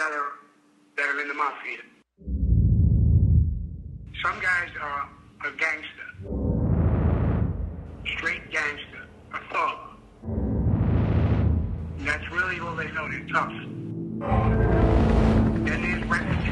that are in the mafia. Some guys are a gangster, straight gangster, a thug. And that's really all they know. They're tough. Then there's record